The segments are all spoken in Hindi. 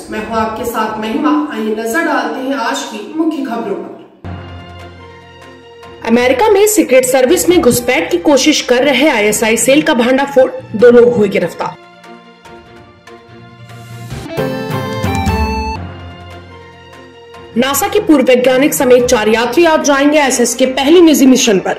मैं हूं आपके साथ महिमा। आइए नजर डालते हैं आज की मुख्य खबरों पर। अमेरिका में सीक्रेट सर्विस में घुसपैठ की कोशिश कर रहे आईएसआई सेल का भांडाफोड़, 2 लोग हुए गिरफ्तार। नासा के पूर्व वैज्ञानिक समेत 4 यात्री आज जाएंगे आईएसएस के पहले निजी मिशन पर।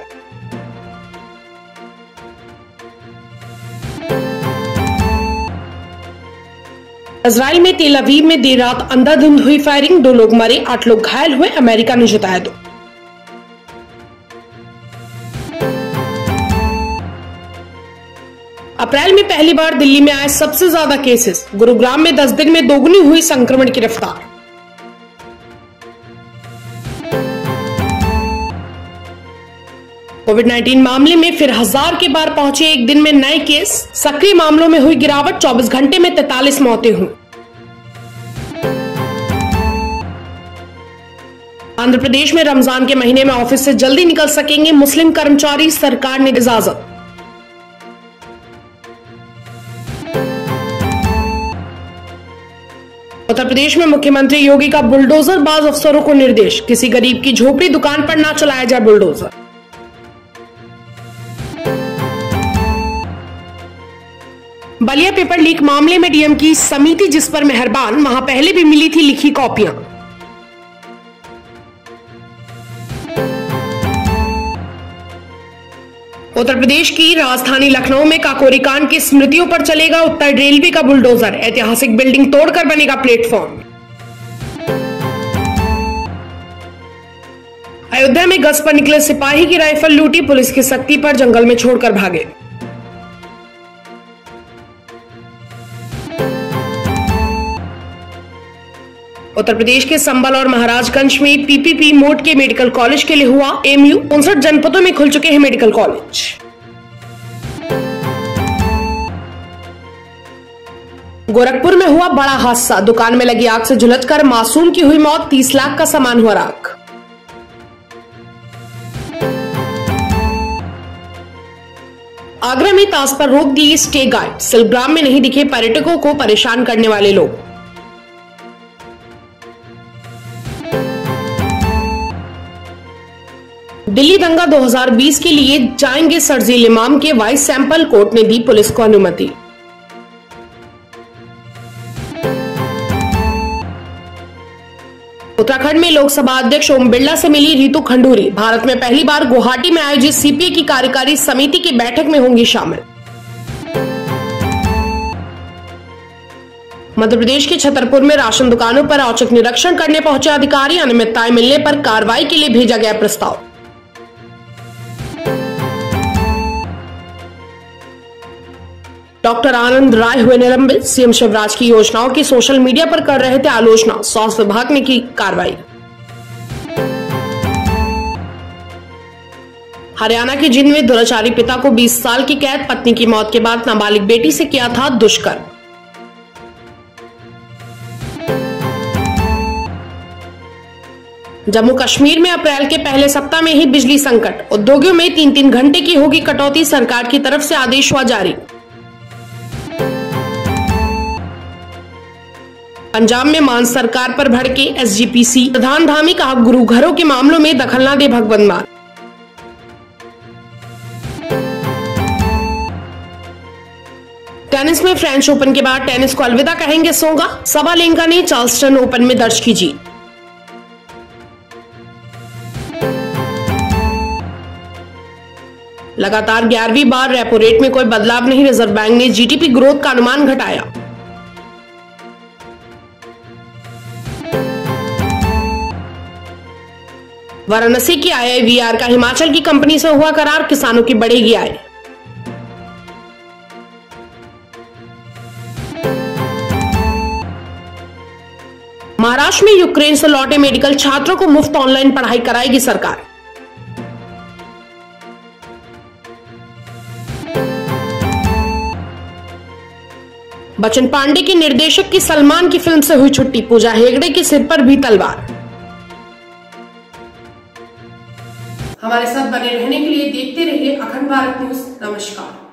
इजराइल में तेल अवीव में देर रात अंधाधुंध हुई फायरिंग, 2 लोग मरे, 8 लोग घायल हुए, अमेरिका ने जताया 2। अप्रैल में पहली बार दिल्ली में आए सबसे ज्यादा केसेस, गुरुग्राम में 10 दिन में दोगुनी हुई संक्रमण की रफ्तार। कोविड-19 मामले में फिर 1000 के पार पहुंचे एक दिन में नए केस, सक्रिय मामलों में हुई गिरावट, 24 घंटे में 43 मौतें हुई। आंध्र प्रदेश में रमजान के महीने में ऑफिस से जल्दी निकल सकेंगे मुस्लिम कर्मचारी, सरकार ने इजाजत। उत्तर प्रदेश में मुख्यमंत्री योगी का बुलडोजर बाज अफसरों को निर्देश, किसी गरीब की झोपड़ी दुकान पर ना चलाया जाए बुलडोजर। बलिया पेपर लीक मामले में डीएम की समिति जिस पर मेहरबान, वहां पहले भी मिली थी लिखी कॉपियां। उत्तर प्रदेश की राजधानी लखनऊ में काकोरी कांड की स्मृतियों पर चलेगा उत्तर रेलवे का बुलडोजर, ऐतिहासिक बिल्डिंग तोड़कर बनेगा प्लेटफॉर्म। अयोध्या में गश्त पर निकले सिपाही की राइफल लूटी, पुलिस की सख्ती पर जंगल में छोड़कर भागे। उत्तर प्रदेश के संबल और महाराजगंज में पीपीपी मोड के मेडिकल कॉलेज के लिए हुआ एमयू, 59 जनपदों में खुल चुके हैं मेडिकल कॉलेज। गोरखपुर में हुआ बड़ा हादसा, दुकान में लगी आग से झुलसकर मासूम की हुई मौत, 30 लाख का सामान हुआ राख। आगरा में ताश पर रोक दी स्टे गाइड, सिलग्राम में नहीं दिखे पर्यटकों को परेशान करने वाले लोग। दिल्ली दंगा 2020 के लिए जाएंगे शर्जील इमाम के वॉइस सैंपल, कोर्ट ने दी पुलिस को अनुमति। उत्तराखंड में लोकसभा अध्यक्ष ओम बिरला से मिली रितु खंडूरी, भारत में पहली बार गुवाहाटी में आयोजित सीपीए की कार्यकारी समिति की बैठक में होंगी शामिल। मध्य प्रदेश के छतरपुर में राशन दुकानों पर औचक निरीक्षण करने पहुंचे अधिकारी, अनियमितताएं मिलने पर कार्रवाई के लिए भेजा गया प्रस्ताव। डॉक्टर आनंद राय हुए निलंबित, सीएम शिवराज की योजनाओं की सोशल मीडिया पर कर रहे थे आलोचना, स्वास्थ्य विभाग ने की कार्रवाई। हरियाणा के जींद में दुराचारी पिता को 20 साल की कैद, पत्नी की मौत के बाद नाबालिग बेटी से किया था दुष्कर्म। जम्मू कश्मीर में अप्रैल के पहले सप्ताह में ही बिजली संकट, उद्योगों में 3-3 घंटे की होगी कटौती, सरकार की तरफ से आदेश हुआ जारी। पंजाब में मान सरकार पर भड़के एसजीपीसी प्रधान धामी, कहा गुरु घरों के मामलों में दखल न दे भगवंत मान। टेनिस में फ्रेंच ओपन के बाद टेनिस को अलविदा कहेंगे सोगा, सबालेंका ने चार्ल्सटन ओपन में दर्ज की जीत। लगातार 11वीं बार रेपो रेट में कोई बदलाव नहीं, रिजर्व बैंक ने जीडीपी ग्रोथ का अनुमान घटाया। वाराणसी की आईआईवीआर का हिमाचल की कंपनी से हुआ करार, किसानों की बढ़ेगी आय। महाराष्ट्र में यूक्रेन से लौटे मेडिकल छात्रों को मुफ्त ऑनलाइन पढ़ाई कराएगी सरकार। बच्चन पांडे के निर्देशक की सलमान की फिल्म से हुई छुट्टी, पूजा हेगड़े के सिर पर भी तलवार। हमारे साथ बने रहने के लिए देखते रहिए अखंड भारत न्यूज। नमस्कार।